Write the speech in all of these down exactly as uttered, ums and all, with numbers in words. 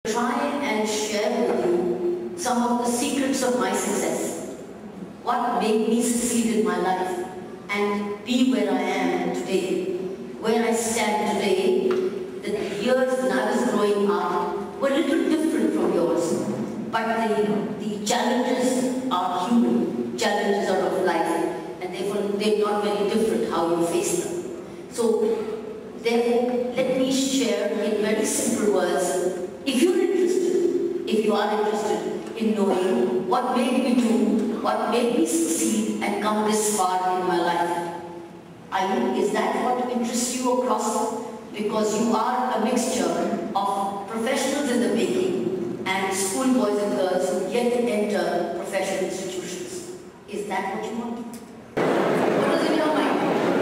Try and share with you some of the secrets of my success. What made me succeed in my life and be where I am today. Where I stand today, the years when I was growing up were a little different from yours. But the, the challenges are human, challenges are of life, and therefore they're not very different how you face them. So, therefore, let me share in very simple words. If you're interested, if you are interested in knowing what made me do, what made me succeed and come this far in my life, are you, is that what interests you across? Because you are a mixture of professionals in the making and schoolboys and girls who yet enter professional institutions. Is that what you want? What is in your mind?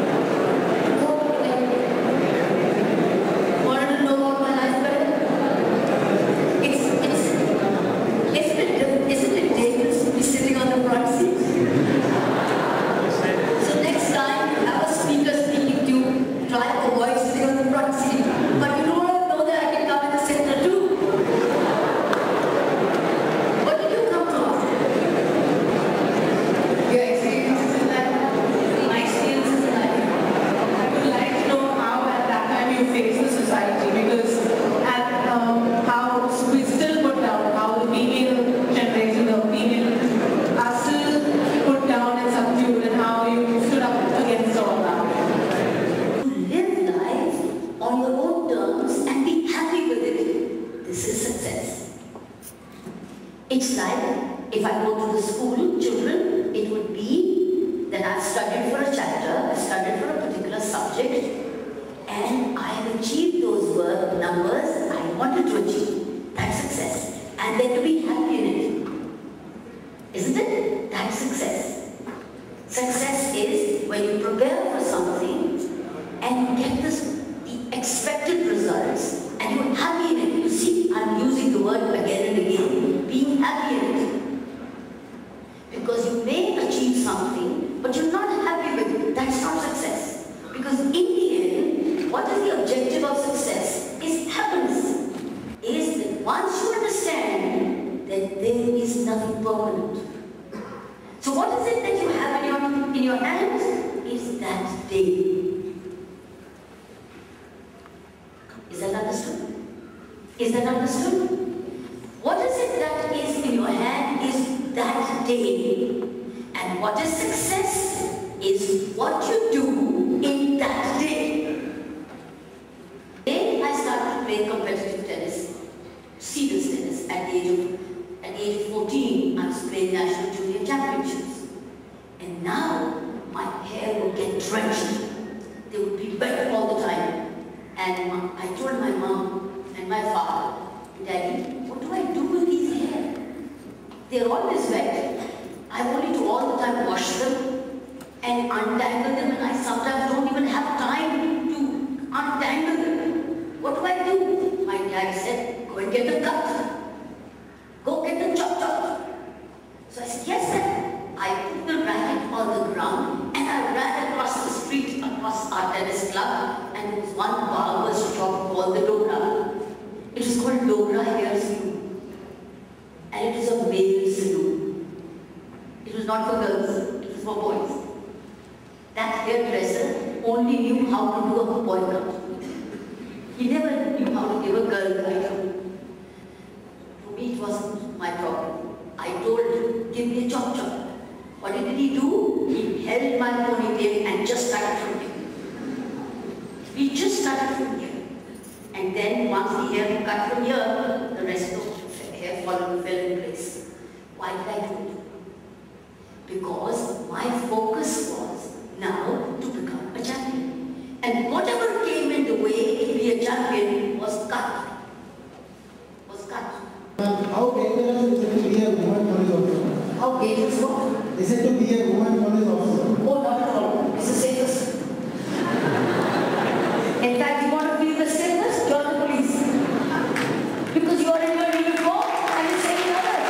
It's like, if I go to the school, children, it would be that I've studied for a chapter, I've studied for a particular subject, and I have achieved those work numbers I wanted to achieve. That's success. And then to be happy in it. Isn't it? That's success. Success is when you prepare for something and you get this, the expected results, and you're happy in it. You see, I'm using the word again and again. Being happy in it. Because you may achieve something, but you're not happy with it. That's not success. Because in the end, what is the objective of success? Is happiness. Is that once you understand that there is nothing permanent. So what is it that you have in your, in your hands? Is that day. Is that understood? Is that understood? What is it that is in your hand is that day. And what is success is what you do in that day. Then I started playing competitive tennis, serious tennis, at the age of, at the age of fourteen, I was playing national junior championships. And now my hair would get drenched. They would be wet all the time. And I told my mom and my father, Daddy, what do I do with these hair? They're always wet. I only to all the time wash them and untangle them, and I sometimes don't even have time to untangle them. What do I do? My dad said, go and get a cut. Go get a chop chop. So I said, yes sir. I put the racket on the ground and I ran across the street, across our tennis club, and there was one barber's shop called the Dora. It is called Dora Hair Salon, and it is a male salon. It was not for girls, it was for boys. That hairdresser only knew how to do a boy cut. He never knew how to give a girl cut. For me, it wasn't my problem. I told him, give me a chop chop. What did he do? He held my ponytail and just started from here. He just started from here. And then once the hair cut from here, the rest of the hair followed, fell in place. Why did I do it? Because my focus was now to become a champion. And whatever came in the way to be a champion was cut. Was cut. But how dangerous is it to be a woman police officer? How dangerous what? Is it to be a woman police officer? Oh, not at all. It's the safest. In fact, you want to be the safest? Join the police. Because you are in your uniform and you're saving others.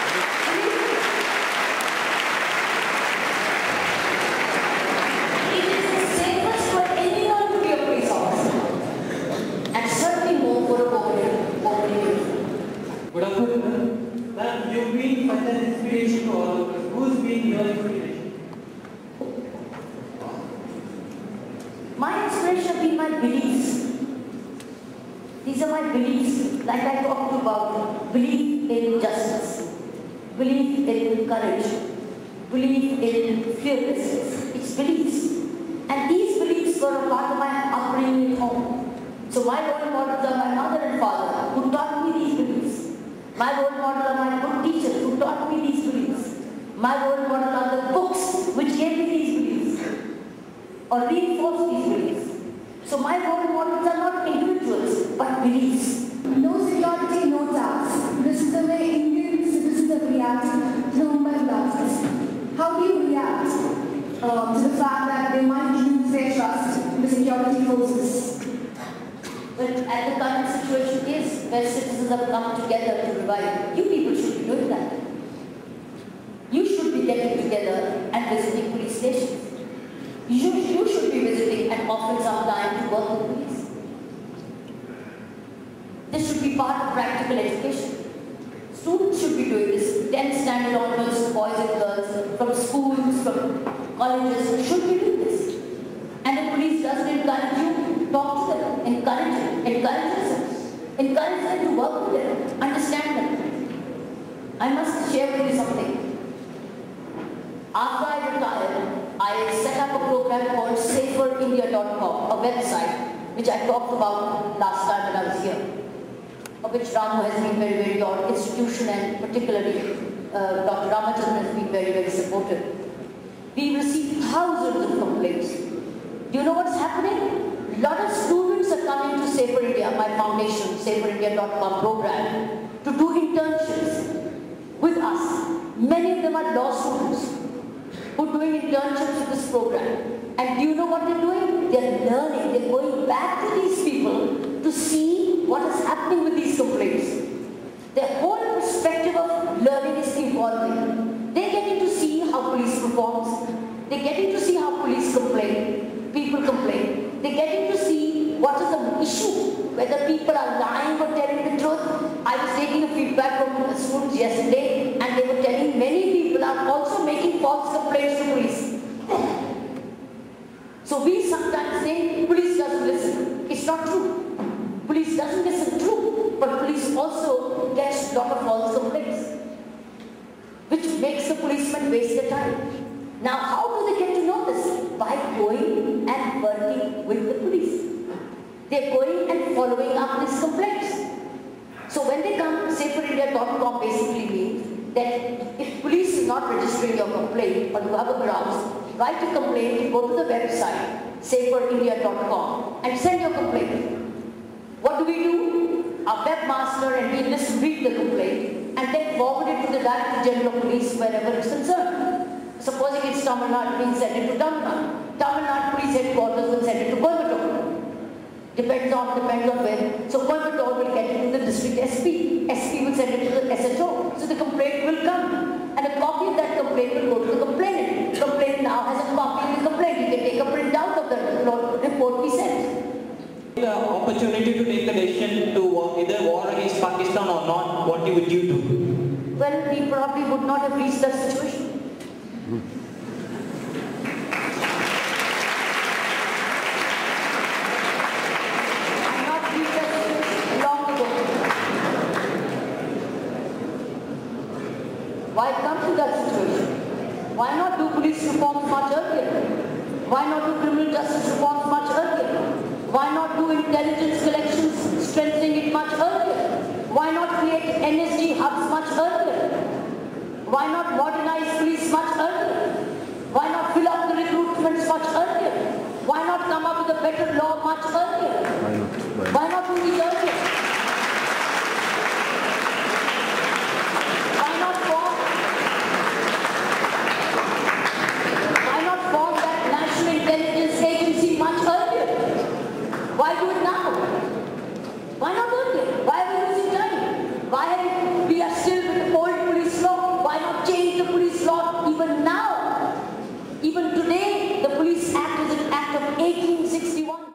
It is the safest for anyone to be a police officer. And certainly more for a opening. Good afternoon. Ma'am, you've been such an inspiration to all of us. Who's been your inspiration? My inspiration have been my beliefs. These are my beliefs, like I talked about. Belief in justice, belief in courage, belief in fearlessness. It's beliefs. And these beliefs were a part of my upbringing at home. So my role models are my mother and father, who taught me these beliefs. My role model are my good teachers, who taught me these beliefs. My role model are the books which gave me these beliefs, or reinforced these beliefs. So my role models are not individuals, but beliefs. No security, no tax. This is the way Indian citizens have reacted to the Mumbai blast. How do you react uh, to the fact that they might lose their trust in the security forces? But as the current situation is, where citizens have come together to revive, you people should be doing that. You should be getting together and visiting police stations. You, you should be visiting and offering some time to work with police. This should be part of practical education. Students should be doing this. tenth standard onwards, boys and girls, from schools, from colleges, should be doing this. And the police doesn't encourage you, talk to them, encourage them, encourage them, encourage them to work with them, understand them. I must share with you something. After I retired, I set up a program called safer india dot com, a website which I talked about last time when I was here, of which Ramu has been very, very, our institution and particularly uh, Doctor Ramachandran has been very, very supportive. We received thousands of complaints. Do you know what's happening? A lot of students are coming to Safer India, my foundation, safer india dot com program, to do internships with us. Many of them are law students who are doing internships with this program. And do you know what they're doing? They're learning. They're going back to these people to see what is happening with these complaints. Their whole perspective of learning is evolving. They're getting to see how police performs. They're getting to see how police complain. People complain. They're getting to see what is the issue, whether people are lying or telling the truth. I was taking a feedback from the students yesterday, and they were telling many people are also making false complaints to police. So we sometimes say police doesn't listen. It's not true. Police doesn't listen, true, but police also gets a lot of false complaints, which makes the policemen waste their time. Now, how do they get to know this? By going and working with the police. They're going and following up these complaints. So when they come, safer india dot com basically means that if police is not registering your complaint or you have a grounds, write a complaint, go to the website, safer india dot com, and send your complaint. What do we do? Our webmaster and we listen, read the complaint, and then forward it to the Director General of Police wherever it's concerned. Supposing it's Tamil Nadu, we send it to Tamil Nadu. Tamil Nadu Police Headquarters will send it to Coimbatore. Depends on, depends on where. So Coimbatore will get it to the district S P. S P will send it to the S H O. So the complaint will come. And a copy of that complaint will go to the complainant. The complainant now has a copy of the complaint. You can take a printout of the report we sent. The opportunity to take the decision to either war against Pakistan or not, what would you do? Well, we probably would not have reached that situation. I'm not reached that situation long ago. Why come to that situation? Why not do police reforms much earlier? Why not do criminal justice reforms much earlier? Why not do intelligence collections, strengthening it much earlier? Why not create N S G hubs much earlier? Why not modernize police much earlier? Why not fill up the recruitments much earlier? Why not come up with a better law much earlier? Why